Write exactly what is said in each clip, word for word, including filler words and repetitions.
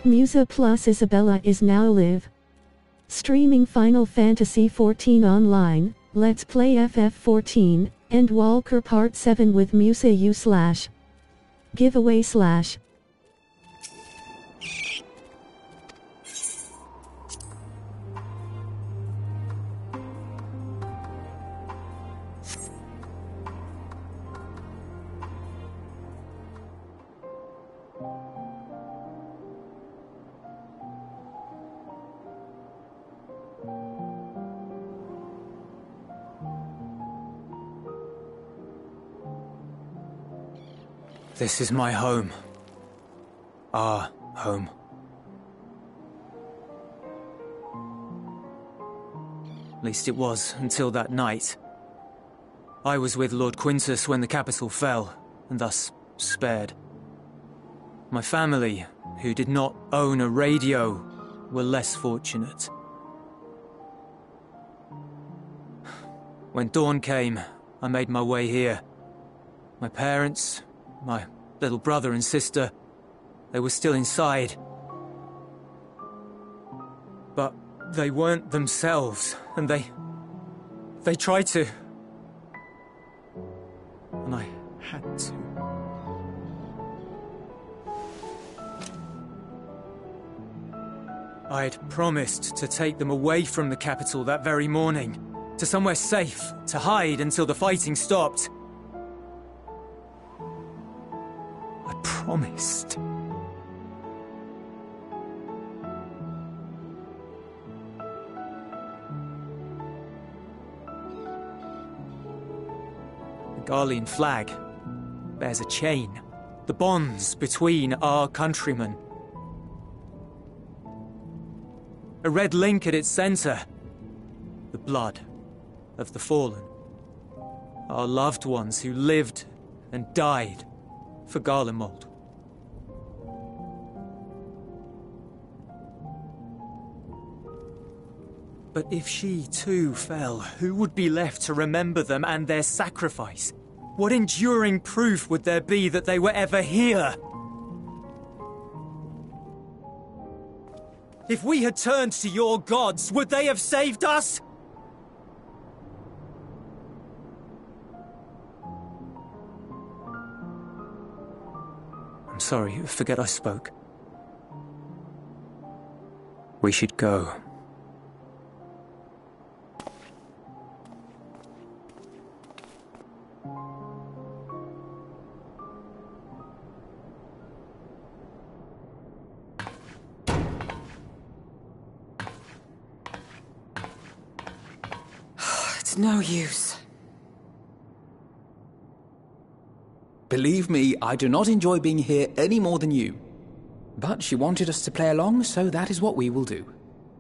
Musa plus Isabella is now live. Streaming Final Fantasy fourteen online, Let's Play F F fourteen, Endwalker Part seven with Musa U slash. Giveaway slash. This is my home. Our home. At least it was, until that night. I was with Lord Quintus when the capital fell, and thus spared. My family, who did not own a radio, were less fortunate. When dawn came, I made my way here. My parents, my little brother and sister, they were still inside. But they weren't themselves, and they... they tried to. And I had to. I'd promised to take them away from the capital that very morning, to somewhere safe, to hide until the fighting stopped. I promised. The Garlean flag bears a chain, the bonds between our countrymen. A red link at its center, the blood of the fallen. Our loved ones who lived and died for Garlemald. But if she too fell, who would be left to remember them and their sacrifice? What enduring proof would there be that they were ever here? If we had turned to your gods, would they have saved us? I'm sorry, forget I spoke. We should go. It's no use. Believe me, I do not enjoy being here any more than you. But she wanted us to play along, so that is what we will do.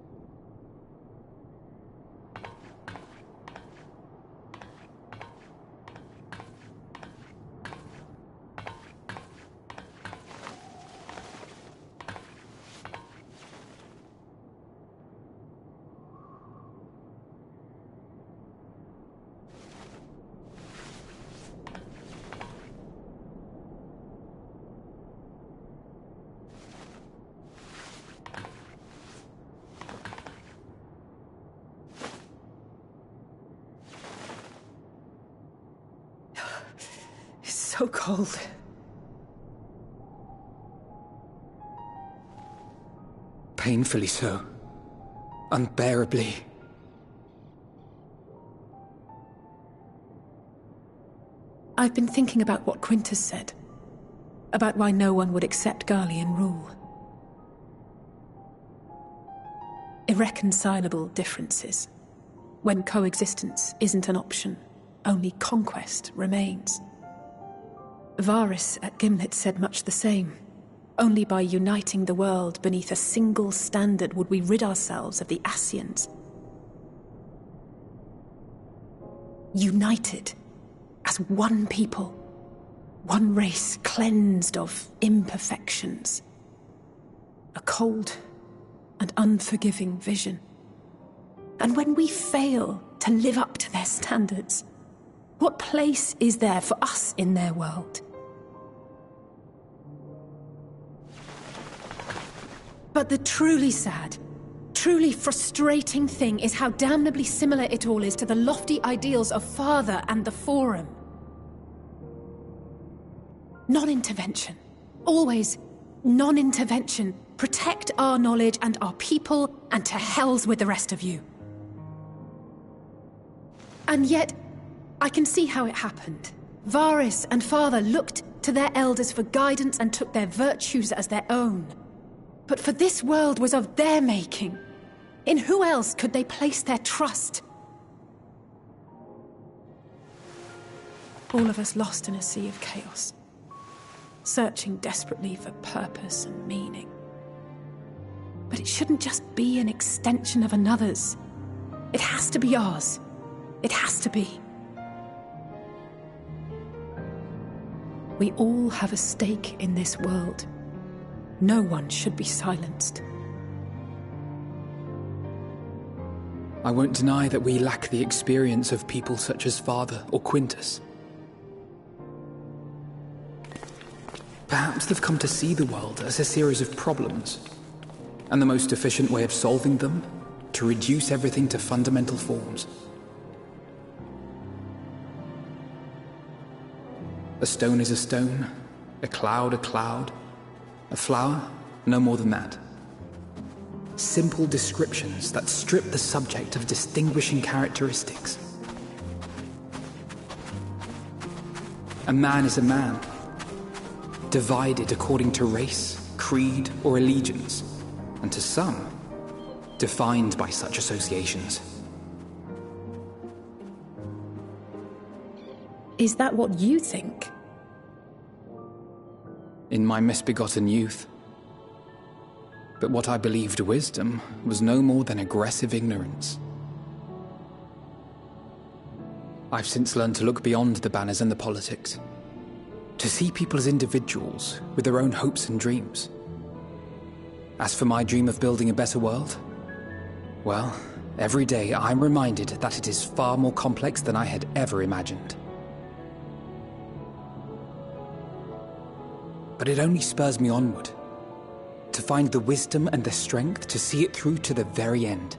So cold. Painfully so. Unbearably. I've been thinking about what Quintus said. About why no one would accept Garlean rule. Irreconcilable differences. When coexistence isn't an option, only conquest remains. Varys at Gimlet said much the same. Only by uniting the world beneath a single standard would we rid ourselves of the Ascians. United as one people, one race cleansed of imperfections. A cold and unforgiving vision. And when we fail to live up to their standards, what place is there for us in their world? But the truly sad, truly frustrating thing is how damnably similar it all is to the lofty ideals of Father and the Forum. Non-intervention. Always non-intervention. Protect our knowledge and our people, and to hells with the rest of you. And yet, I can see how it happened. Varys and Father looked to their elders for guidance and took their virtues as their own. But for this world was of their making. In who else could they place their trust? All of us lost in a sea of chaos, searching desperately for purpose and meaning. But it shouldn't just be an extension of another's. It has to be ours. It has to be. We all have a stake in this world. No one should be silenced. I won't deny that we lack the experience of people such as Father or Quintus. Perhaps they've come to see the world as a series of problems, and the most efficient way of solving them, to reduce everything to fundamental forms. A stone is a stone, a cloud a cloud, a flower no more than that. Simple descriptions that strip the subject of distinguishing characteristics. A man is a man, divided according to race, creed, or allegiance, and to some, defined by such associations. Is that what you think? In my misbegotten youth. But what I believed wisdom was no more than aggressive ignorance. I've since learned to look beyond the banners and the politics, to see people as individuals with their own hopes and dreams. As for my dream of building a better world, well, every day I'm reminded that it is far more complex than I had ever imagined. But it only spurs me onward, to find the wisdom and the strength to see it through to the very end.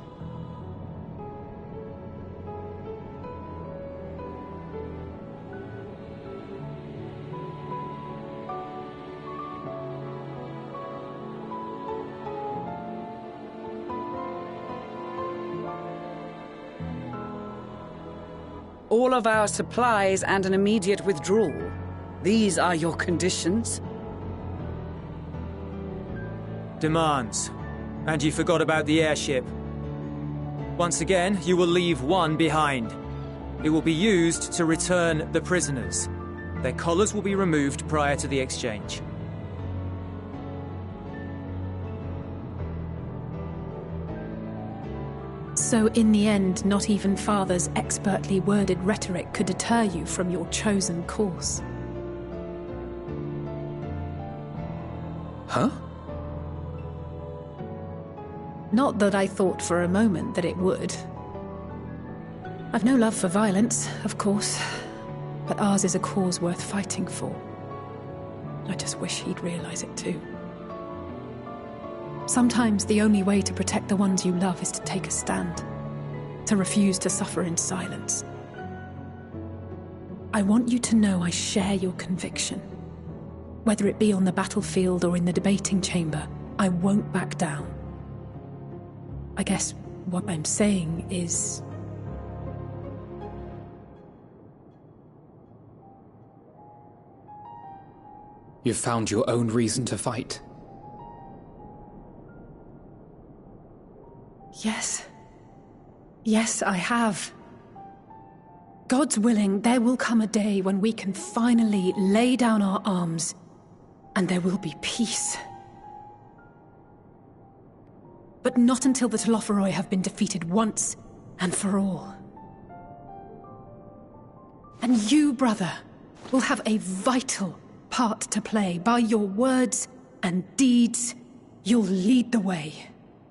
All of our supplies and an immediate withdrawal. These are your conditions? Demands. And you forgot about the airship. Once again, you will leave one behind. It will be used to return the prisoners. Their collars will be removed prior to the exchange. So in the end, not even Father's expertly worded rhetoric could deter you from your chosen course. Huh? Not that I thought for a moment that it would. I've no love for violence, of course, but ours is a cause worth fighting for. I just wish he'd realize it too. Sometimes the only way to protect the ones you love is to take a stand, to refuse to suffer in silence. I want you to know I share your conviction. Whether it be on the battlefield or in the debating chamber, I won't back down. I guess what I'm saying is... You've found your own reason to fight. Yes. Yes, I have. God's willing, there will come a day when we can finally lay down our arms, and there will be peace. But not until the Telophoroi have been defeated once and for all. And you, brother, will have a vital part to play. By your words and deeds, you'll lead the way.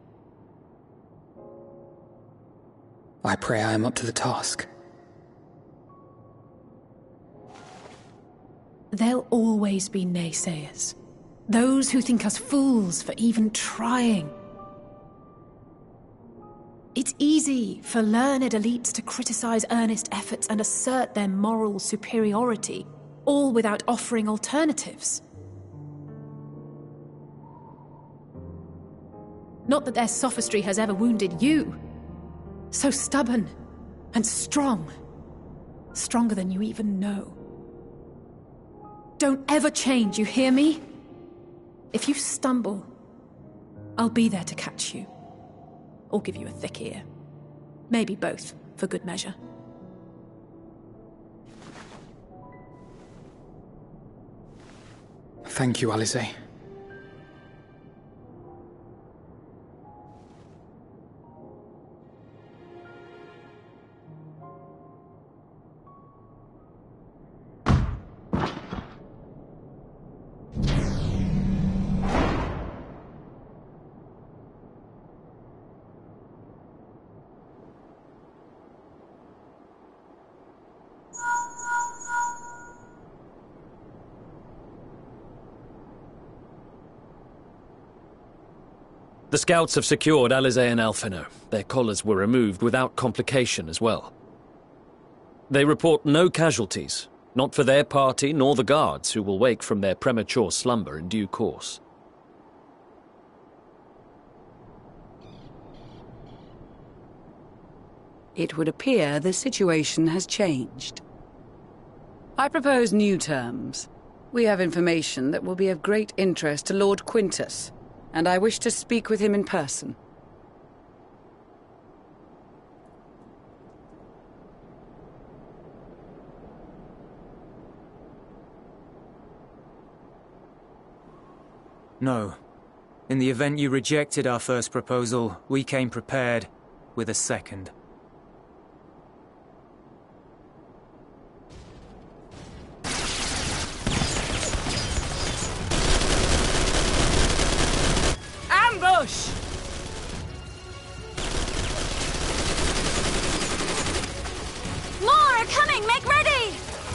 I pray I am up to the task. There'll always be naysayers. Those who think us fools for even trying. It's easy for learned elites to criticize earnest efforts and assert their moral superiority, all without offering alternatives. Not that their sophistry has ever wounded you. So stubborn and strong. Stronger than you even know. Don't ever change, you hear me? If you stumble, I'll be there to catch you. Or give you a thick ear. Maybe both, for good measure. Thank you, Alisaie. The scouts have secured Alisaie and Alphinaud. Their collars were removed without complication as well. They report no casualties, not for their party nor the guards, who will wake from their premature slumber in due course. It would appear the situation has changed. I propose new terms. We have information that will be of great interest to Lord Quintus, and I wish to speak with him in person. No. In the event you rejected our first proposal, we came prepared with a second. Ambush! More are coming! Make ready!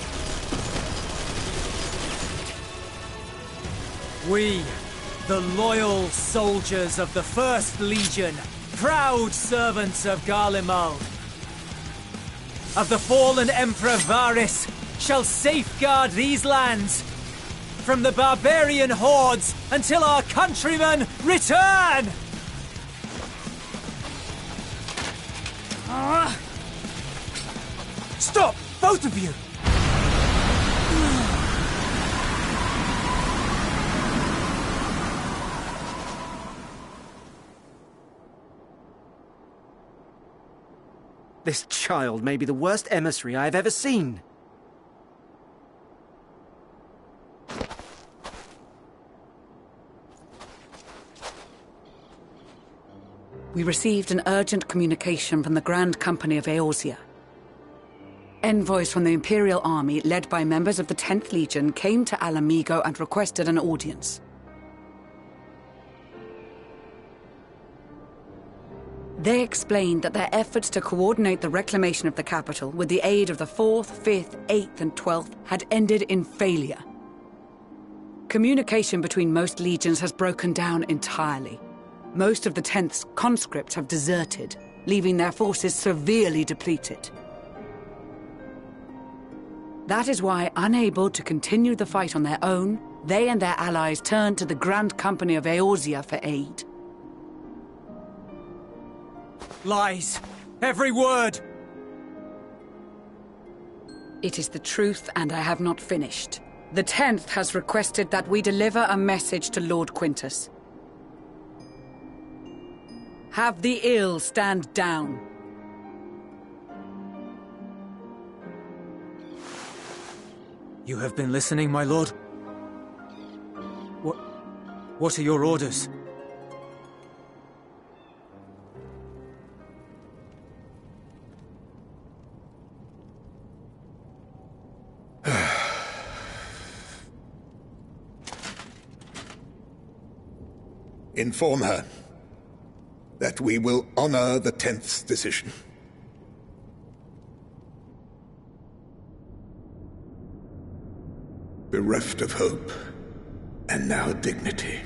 We, the loyal soldiers of the First Legion, proud servants of Garlemald, of the fallen Emperor Varys, shall safeguard these lands from the barbarian hordes until our countrymen return! Uh. Stop, both of you! This child may be the worst emissary I have ever seen. We received an urgent communication from the Grand Company of Eorzea. Envoys from the Imperial Army, led by members of the tenth Legion, came to Ala Mhigo and requested an audience. They explained that their efforts to coordinate the reclamation of the capital with the aid of the fourth, fifth, eighth and twelfth had ended in failure. Communication between most legions has broken down entirely. Most of the tenth's conscripts have deserted, leaving their forces severely depleted. That is why, unable to continue the fight on their own, they and their allies turned to the Grand Company of Eorzea for aid. Lies! Every word! It is the truth, and I have not finished. The tenth has requested that we deliver a message to Lord Quintus. Have the ill stand down. You have been listening, my lord? What... what are your orders? Inform her that we will honor the tenth's decision. Bereft of hope And now dignity.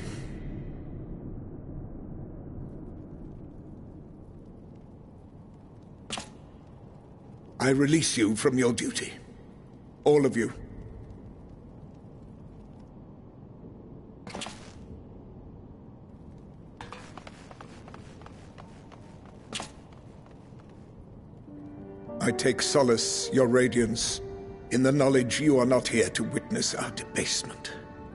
I release you from your duty. All of you. I take solace, your radiance, in the knowledge you are not here to witness our debasement.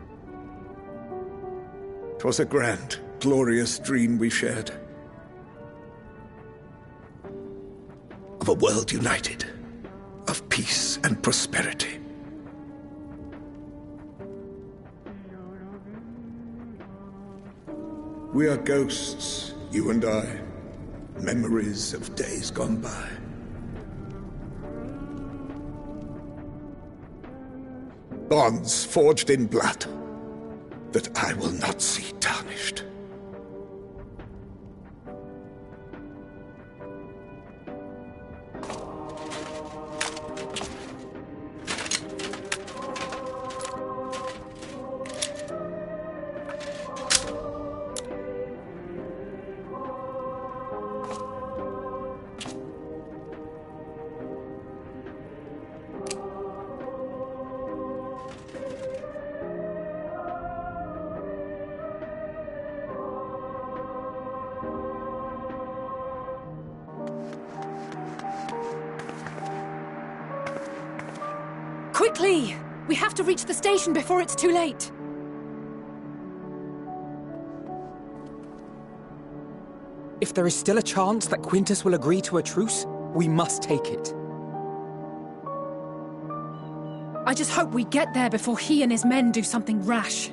'Twas a grand, glorious dream we shared. Of a world united, of peace and prosperity. We are ghosts, you and I, memories of days gone by. Bonds forged in blood that I will not see tarnished. Quickly! We have to reach the station before it's too late. If there is still a chance that Quintus will agree to a truce, we must take it. I just hope we get there before he and his men do something rash.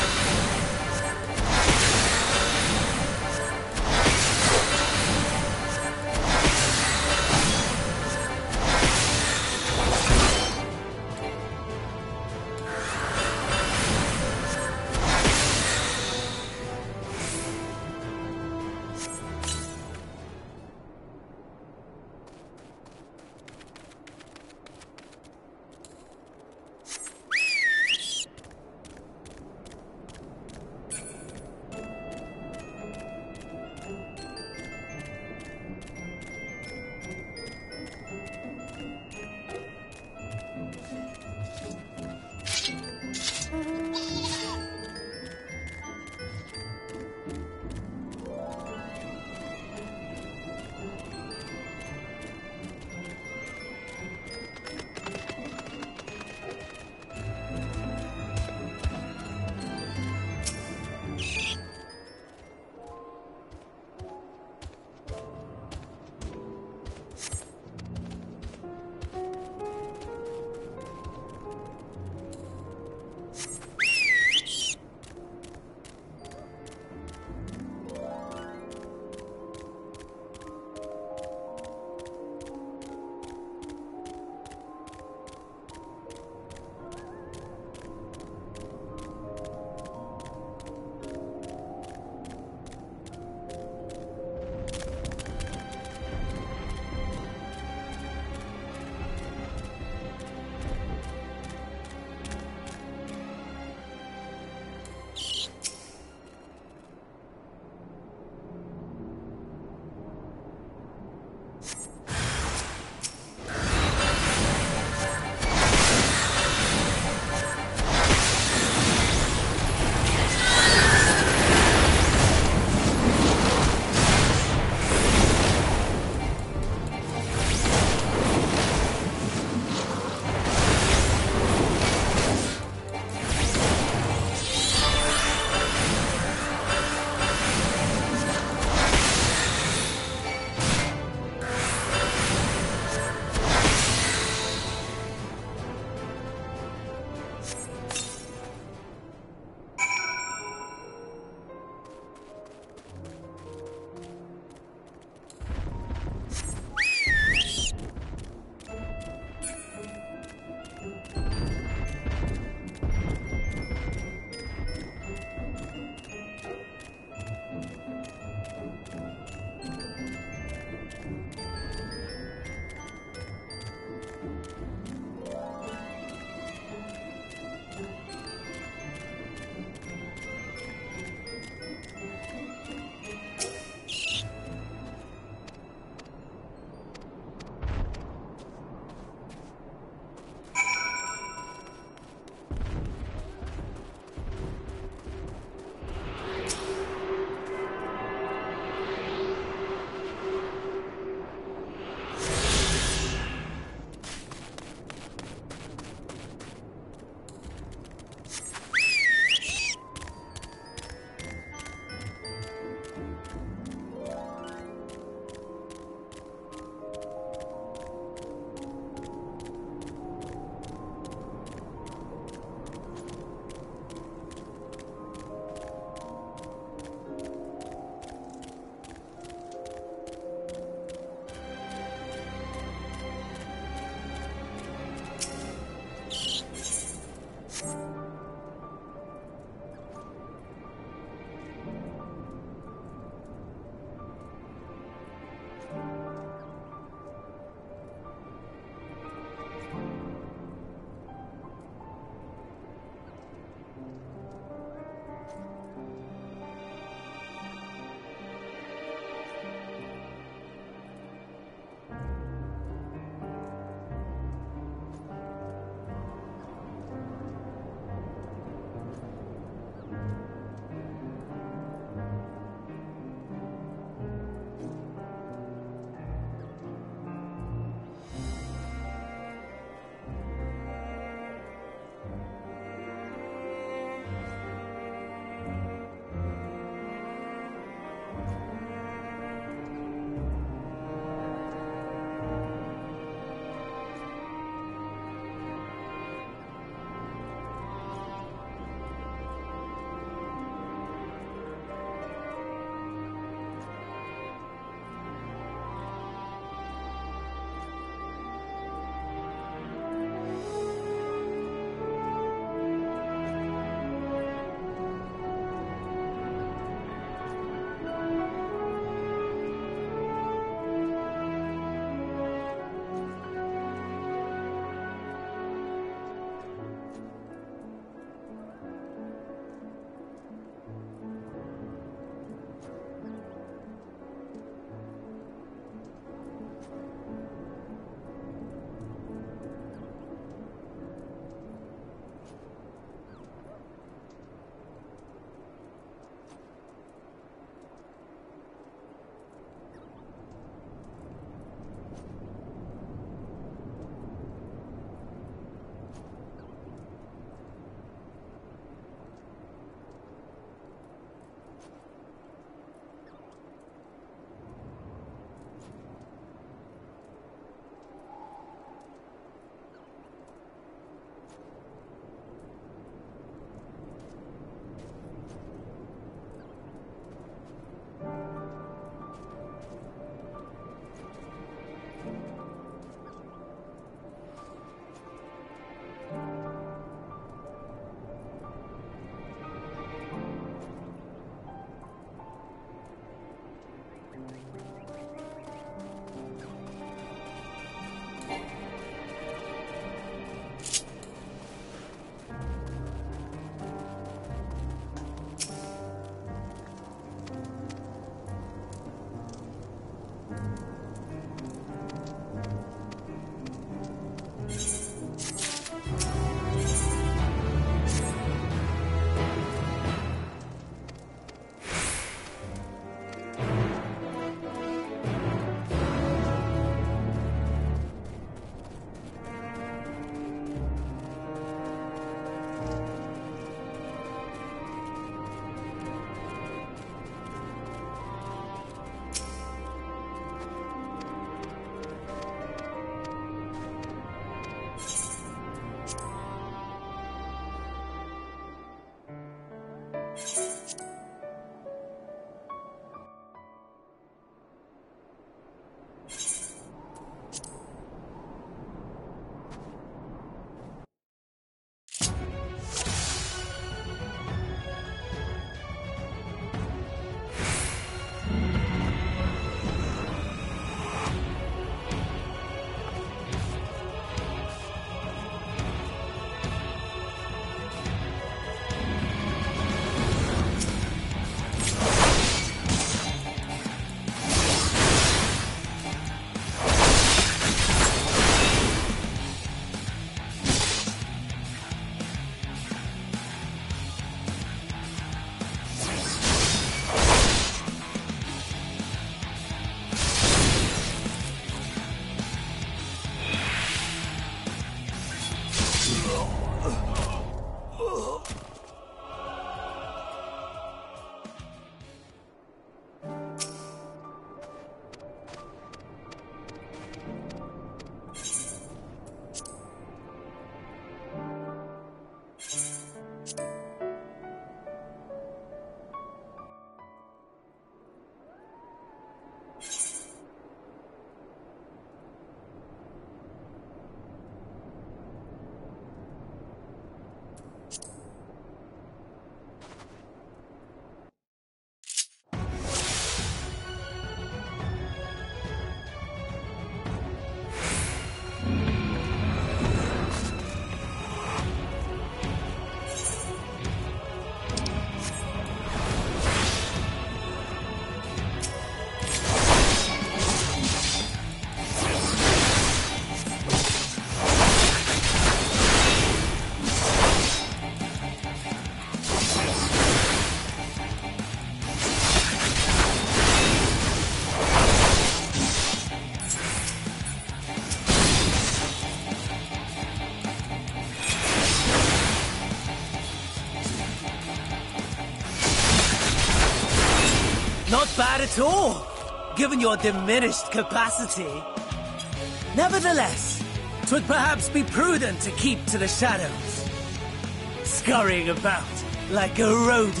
bad at all, given your diminished capacity. Nevertheless, 'twould perhaps be prudent to keep to the shadows, scurrying about like a rodent.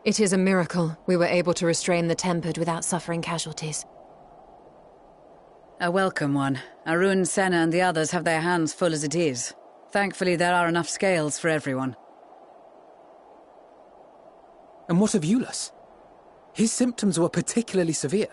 It is a miracle we were able to restrain the Tempered without suffering casualties. A welcome one. Arun, Senna and the others have their hands full as it is. Thankfully there are enough scales for everyone. And what of Eulas? His symptoms were particularly severe.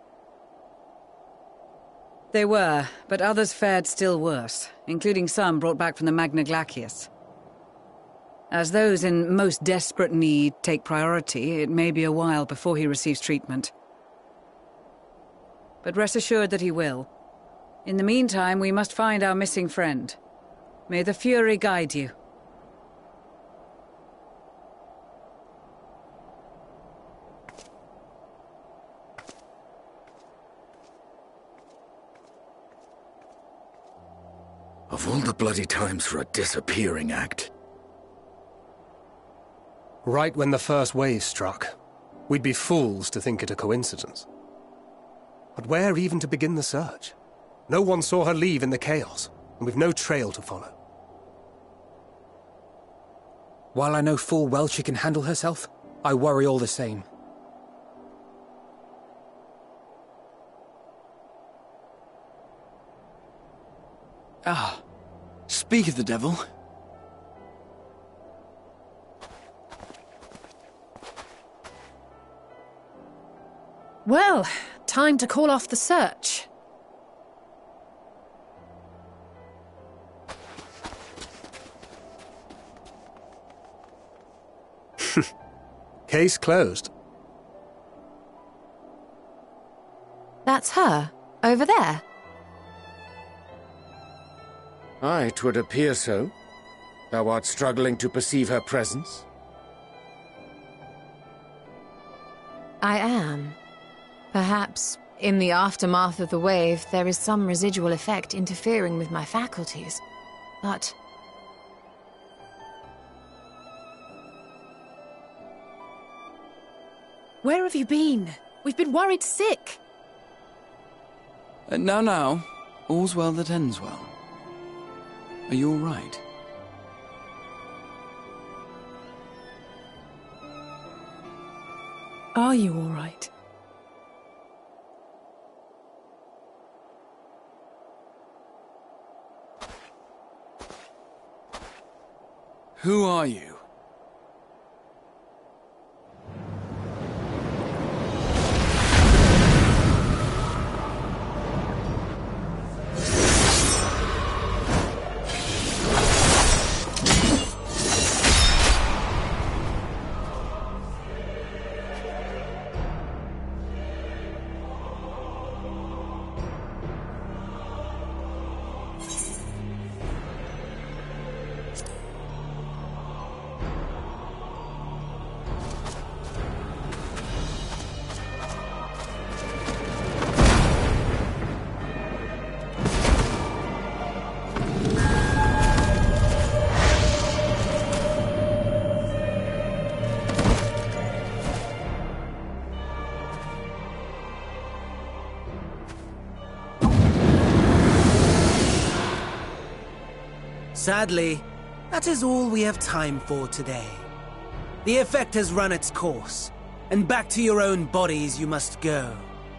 They were, but others fared still worse, including some brought back from the Magna Glacius. As those in most desperate need take priority, it may be a while before he receives treatment. But rest assured that he will. In the meantime, we must find our missing friend. May the Fury guide you. Of all the bloody times for a disappearing act. Right when the first wave struck, we'd be fools to think it a coincidence. But where even to begin the search? No one saw her leave in the chaos, and we've no trail to follow. While I know full well she can handle herself, I worry all the same. Ah, speak of the devil. Well, time to call off the search. Case closed. That's her, over there. Aye, 'twould appear so. Thou art struggling to perceive her presence? I am. Perhaps, in the aftermath of the wave, there is some residual effect interfering with my faculties. But... Where have you been? We've been worried sick. Uh, now, now. All's well that ends well. Are you all right? Are you all right? Who are you? Sadly, that is all we have time for today. The effect has run its course, and back to your own bodies you must go.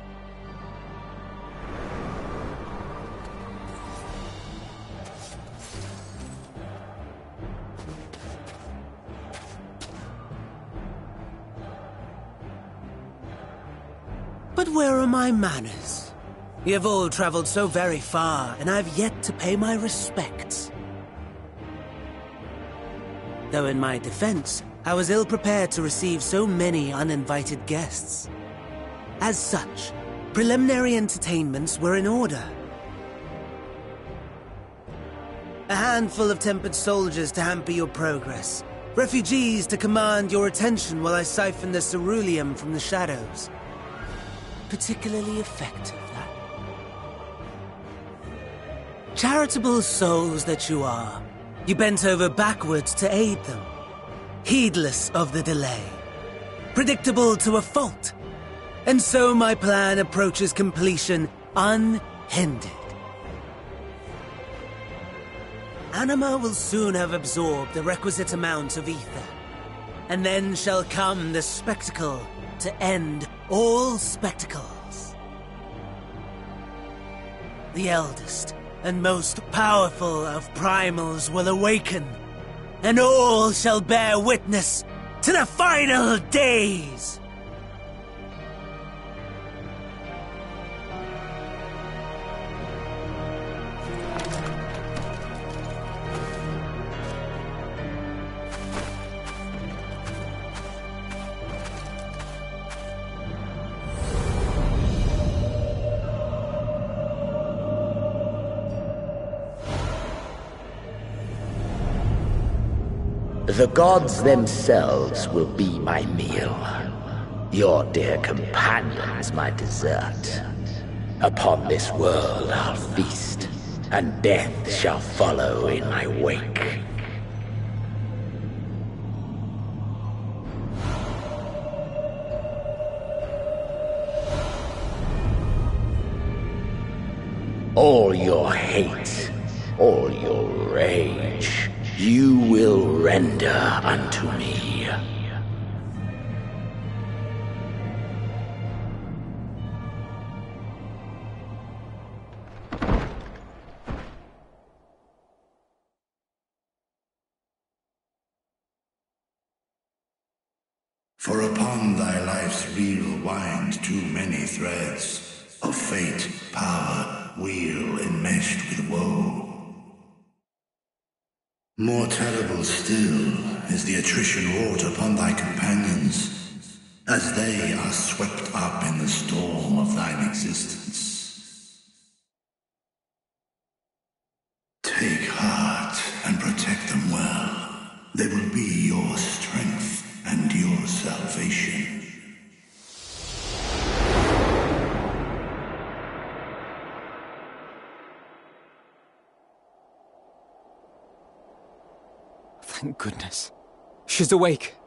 But where are my manners? You have all traveled so very far, and I have yet to pay my respects. Though in my defense, I was ill-prepared to receive so many uninvited guests. As such, preliminary entertainments were in order. A handful of tempered soldiers to hamper your progress. Refugees to command your attention while I siphon the ceruleum from the shadows. Particularly effective, that. Charitable souls that you are. You bent over backwards to aid them, heedless of the delay, predictable to a fault. And so my plan approaches completion unhindered. Anima will soon have absorbed the requisite amount of ether. And then shall come the spectacle to end all spectacles. The eldest and most powerful of primals will awaken, and all shall bear witness to the final days! The gods themselves will be my meal. Your dear companions my dessert. Upon this world I'll feast, and death shall follow in my wake. All your hate, all your rage, you will render unto me. For upon thy life's reel wind too many threads of fate, power, weal enmeshed with woe. More terrible still is the attrition wrought upon thy companions, as they are swept up in the storm of thine existence. Take heart and protect them well. They will be your strength and your salvation. Thank goodness. She's awake.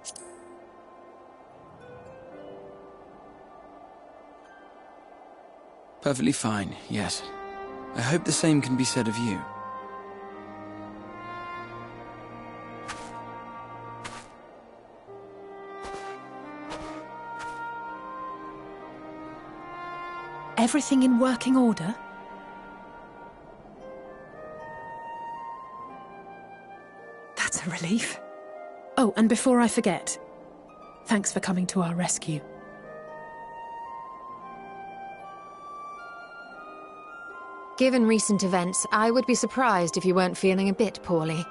Perfectly fine, yes. I hope the same can be said of you. Everything in working order? That's a relief. Oh, and before I forget, thanks for coming to our rescue. Given recent events, I would be surprised if you weren't feeling a bit poorly.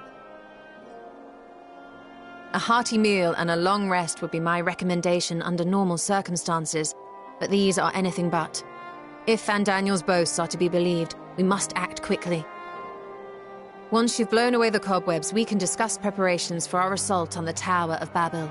A hearty meal and a long rest would be my recommendation under normal circumstances, but these are anything but. If Fandaniel's boasts are to be believed, we must act quickly. Once you've blown away the cobwebs, we can discuss preparations for our assault on the Tower of Babel.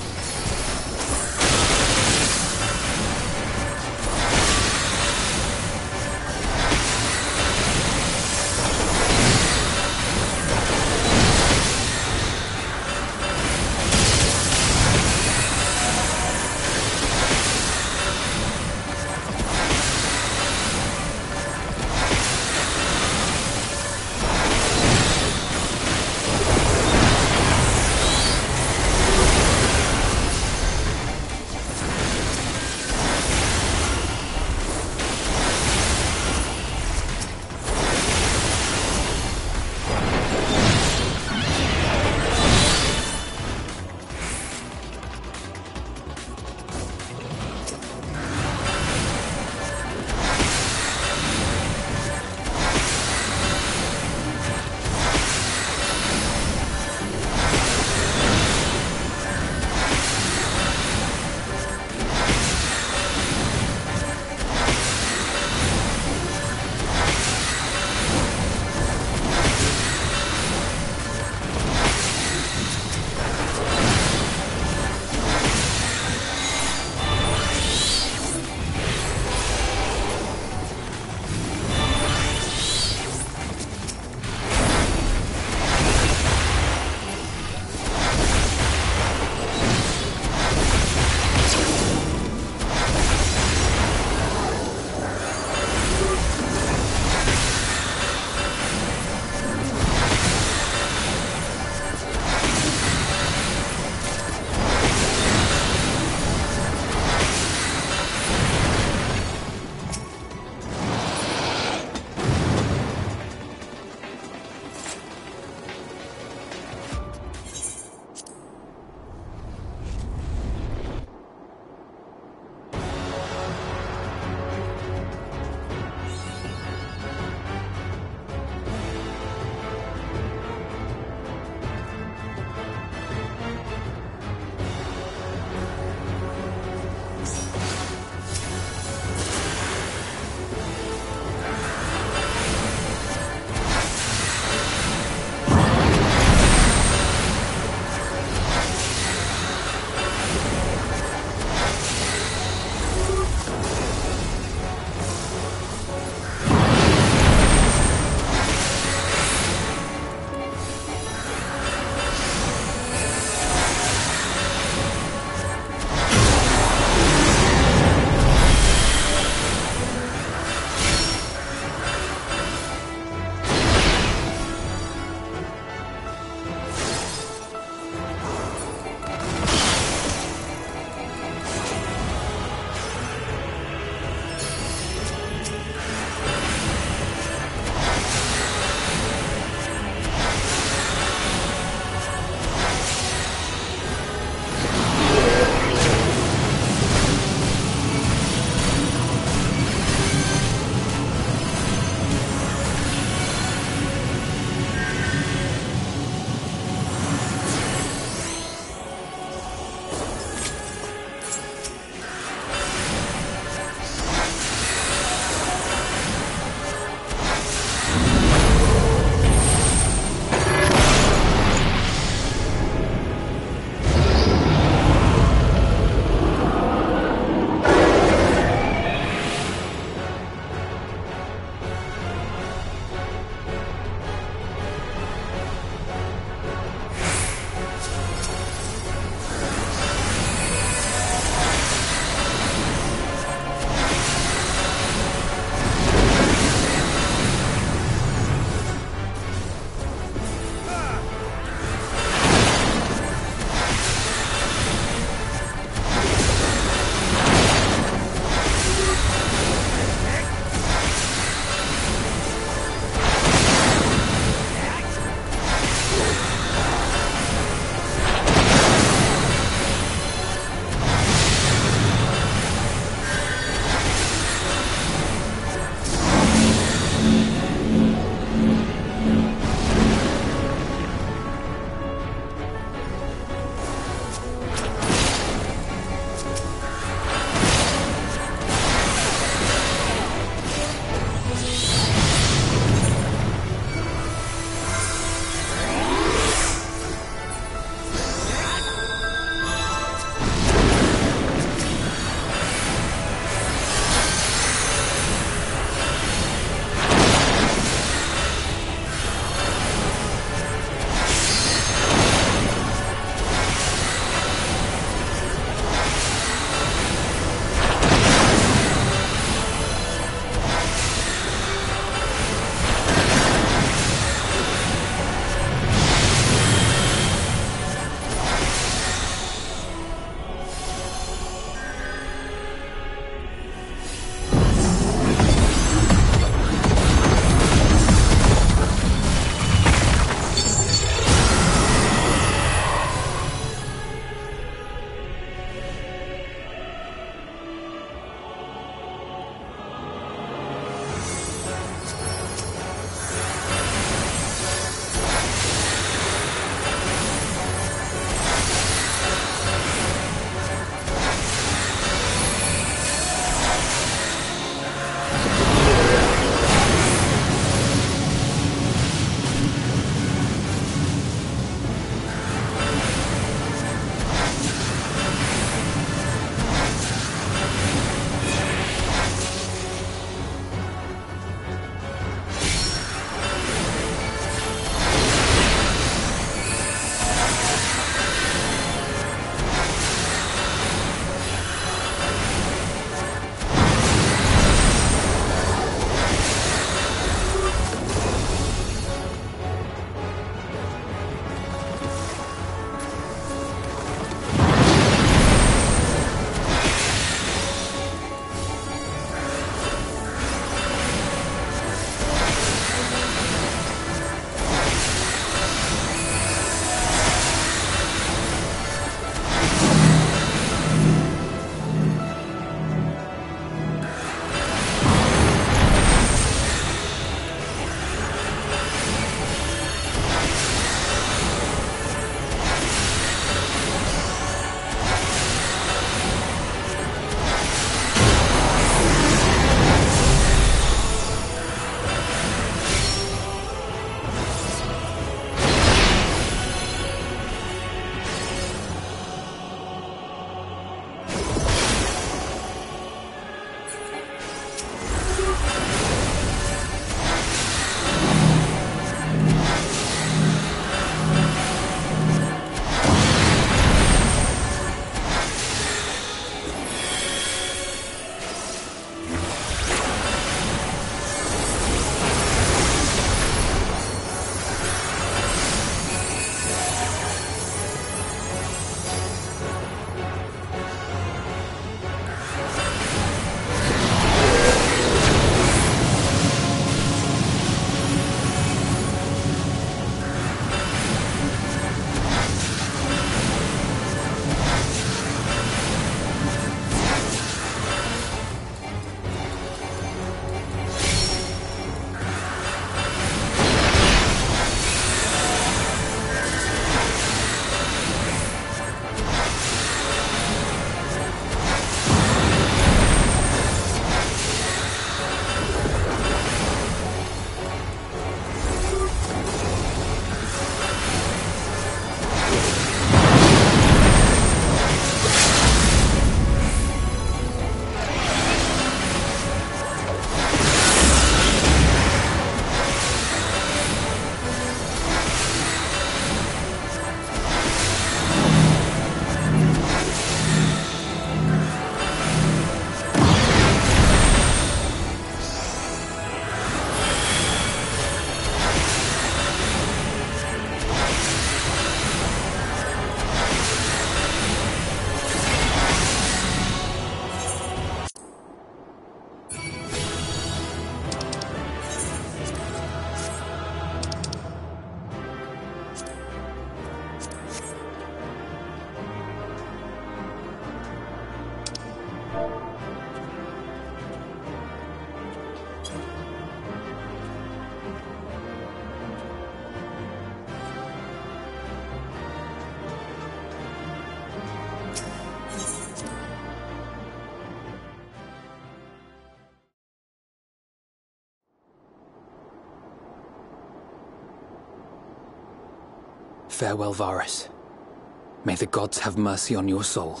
Farewell, Varys. May the gods have mercy on your soul.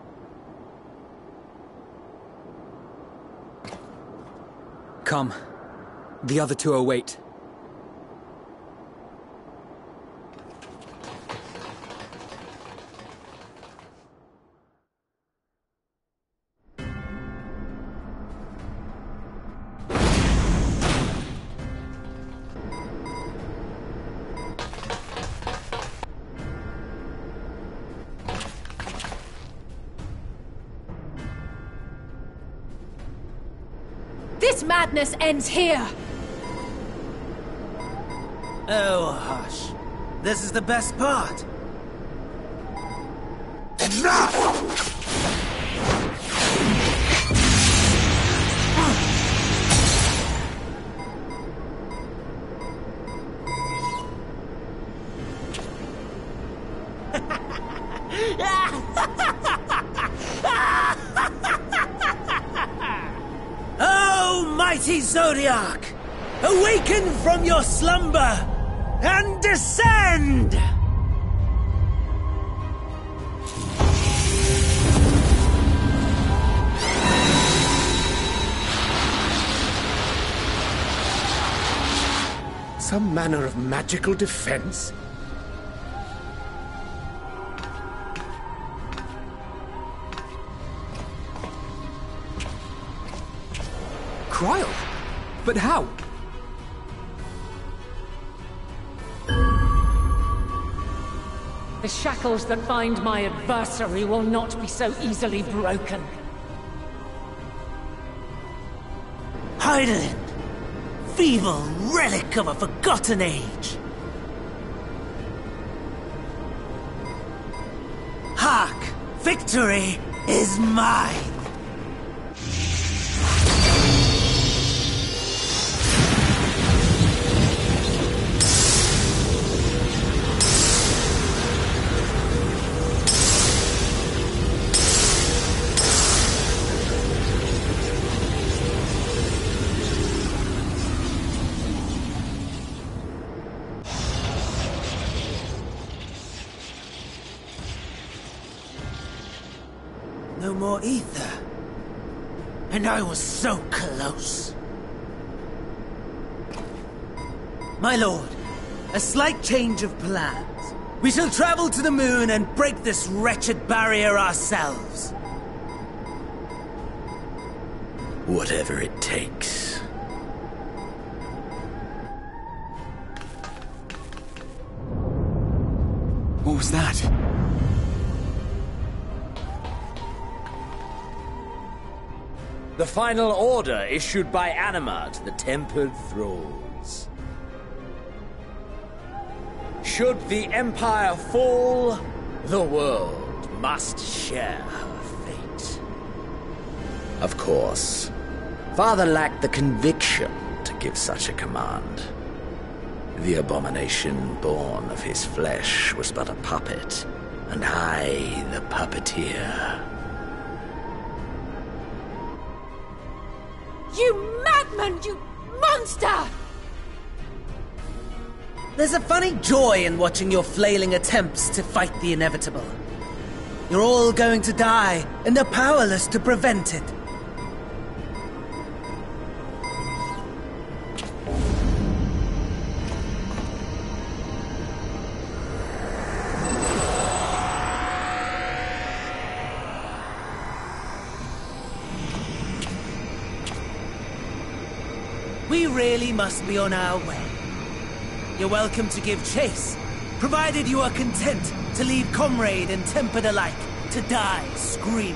Come. The other two await. This madness ends here! Oh, hush. This is the best part. Oh, mighty Zodiac! Awaken from your slumber and descend! Some manner of magical defense? Krile? But how? The shackles that bind my adversary will not be so easily broken. Hydaelyn! Feeble relic of a forgotten age! Hark! Victory is mine! No more ether. And I was so close. My lord, a slight change of plans. We shall travel to the moon and break this wretched barrier ourselves. Whatever it takes. What was that? The final order issued by Anima to the Tempered Thralls. Should the Empire fall, the world must share her fate. Of course. Father lacked the conviction to give such a command. The abomination born of his flesh was but a puppet, and I the puppeteer. You madman! You monster! There's a funny joy in watching your flailing attempts to fight the inevitable. You're all going to die, and are powerless to prevent it. We really must be on our way. You're welcome to give chase, provided you are content to leave comrade and tempered alike to die screaming.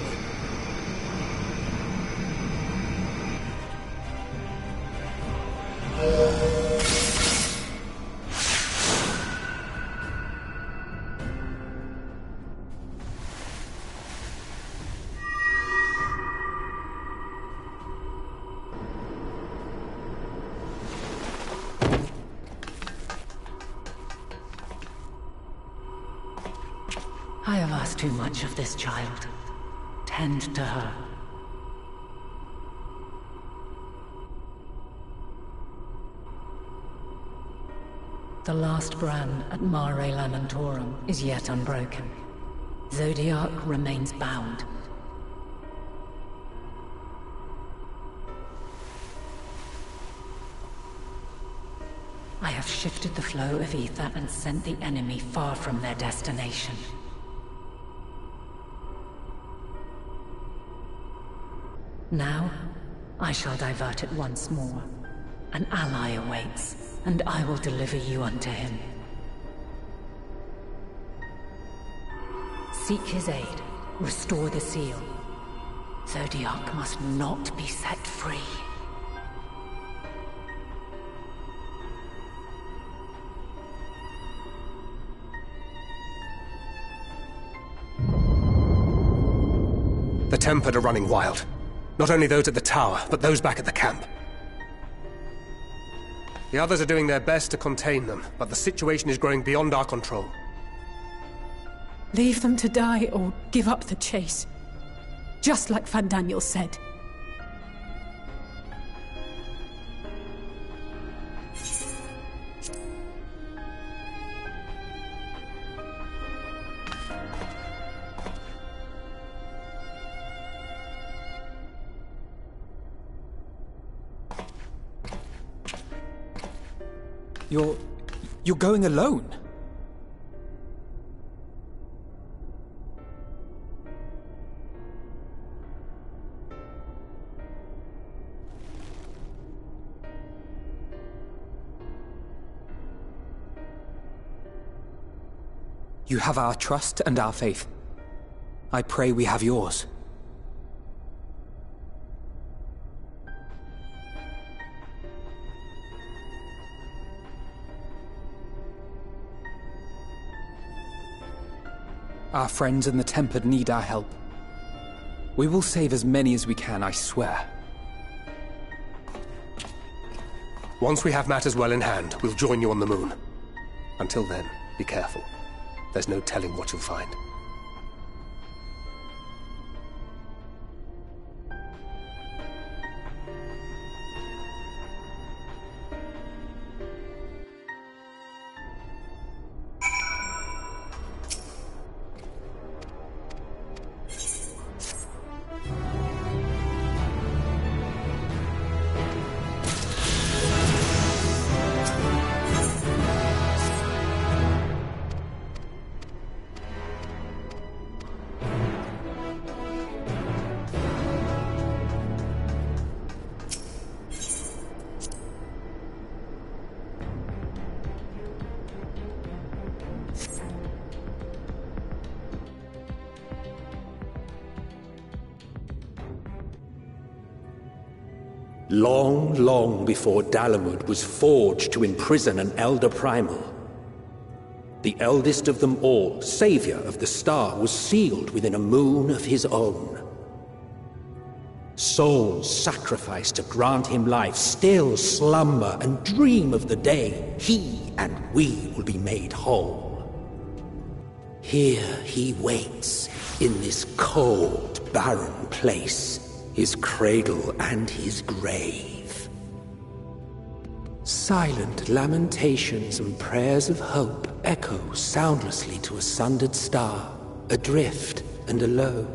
I have asked too much of this child. Tend to her. The last Bran at Mare Lamentorum is yet unbroken. Zodiark remains bound. I have shifted the flow of ether and sent the enemy far from their destination. Now, I shall divert it once more. An ally awaits, and I will deliver you unto him. Seek his aid. Restore the seal. Zodiark must not be set free. The Tempered are running wild. Not only those at the tower, but those back at the camp. The others are doing their best to contain them, but the situation is growing beyond our control. Leave them to die or give up the chase. Just like Fandaniel said. You're... you're going alone? You have our trust and our faith. I pray we have yours. Our friends in the Tempered need our help. We will save as many as we can, I swear. Once we have matters well in hand, we'll join you on the moon. Until then, be careful. There's no telling what you'll find. Long, long before Dalamud was forged to imprison an Elder Primal, the eldest of them all, savior of the star, was sealed within a moon of his own. Souls sacrificed to grant him life still slumber and dream of the day he and we will be made whole. Here he waits, in this cold, barren place, his cradle and his grave. Silent lamentations and prayers of hope echo soundlessly to a sundered star, adrift and alone.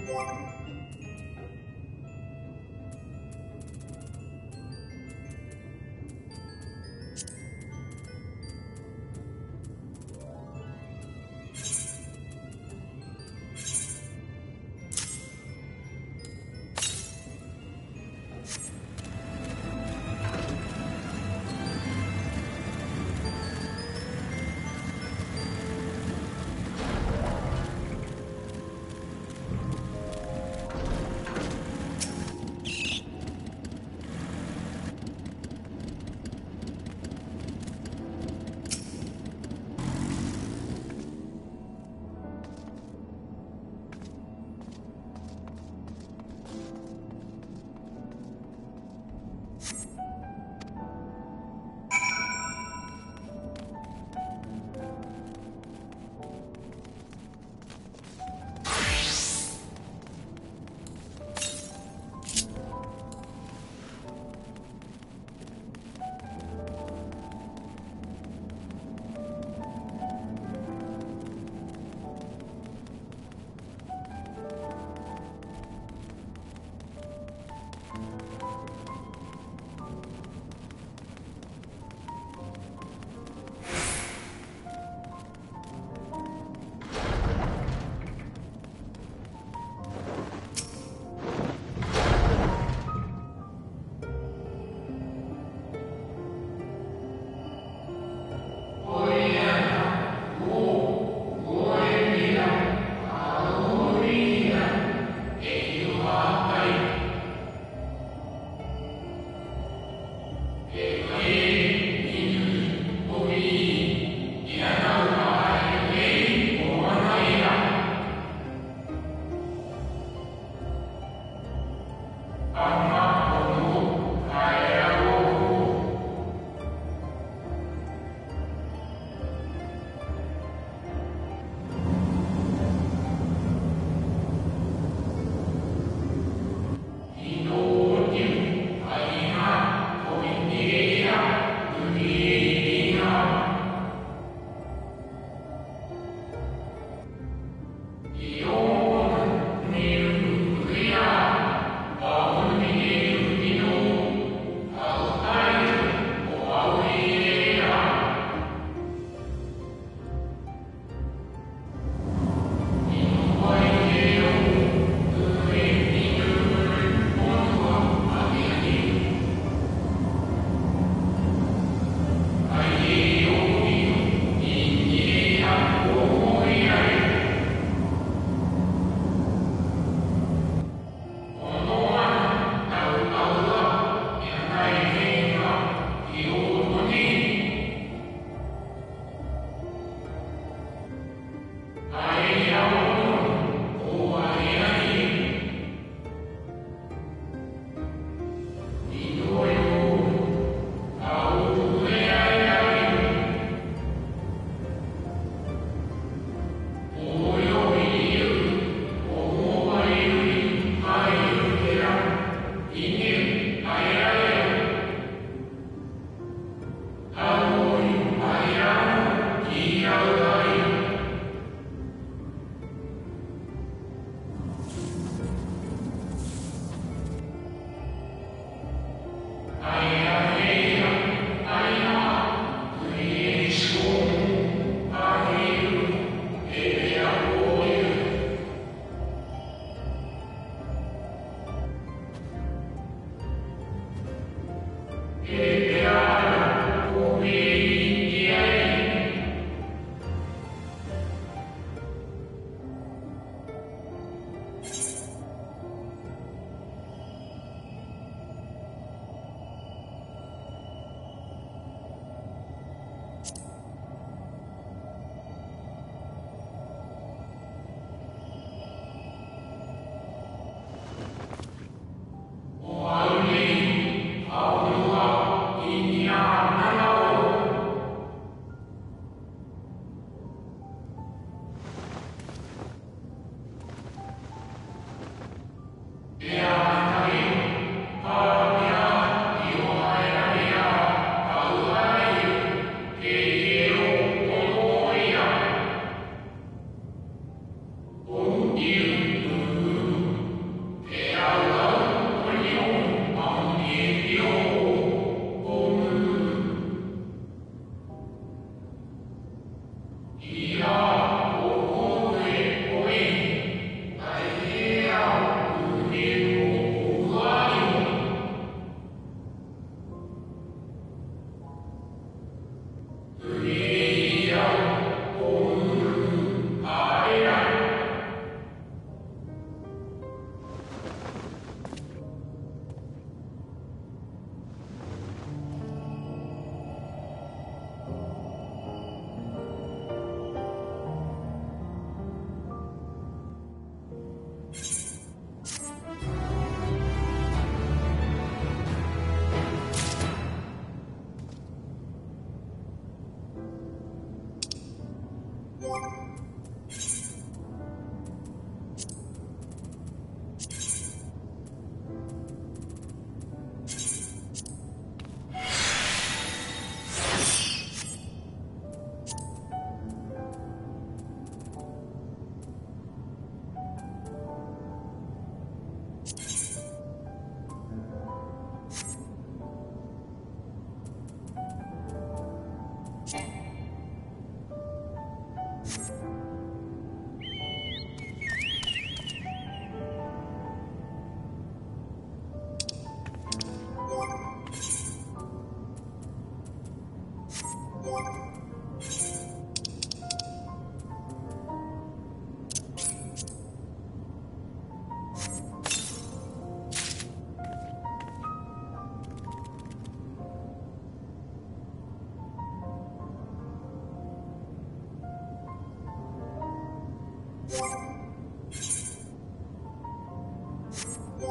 Io, mio, mia,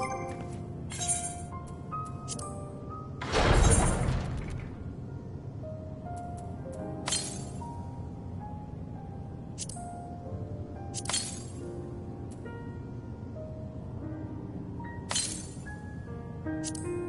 You